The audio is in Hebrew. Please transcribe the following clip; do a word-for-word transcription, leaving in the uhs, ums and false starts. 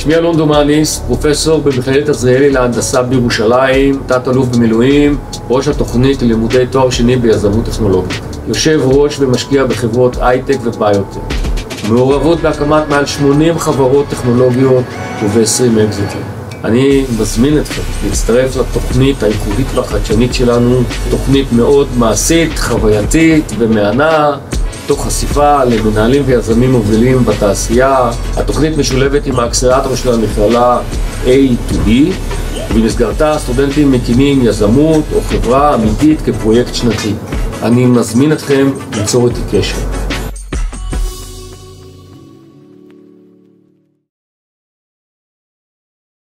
שמי אלון דומניס, פרופסור במכללת עזריאלי להנדסה בירושלים, תת אלוף במילואים, ראש התוכנית ללימודי תואר שני ביזמות טכנולוגית. יושב ראש ומשקיע בחברות הייטק וביוטק. מעורבות בהקמת מעל שמונים חברות טכנולוגיות וב-עשרים אקזיטים. אני מזמין אתכם להצטרף לתוכנית הייחודית והחדשנית שלנו, תוכנית מאוד מעשית, חווייתית ומהנה, תוך חשיפה למנהלים ויזמים מובילים בתעשייה. התוכנית משולבת עם האקסלרטור של המכללה A to B, ובמסגרתה הסטודנטים מקימים יזמות או חברה אמיתית כפרויקט שנתי. אני מזמין אתכם ליצור איתי קשר.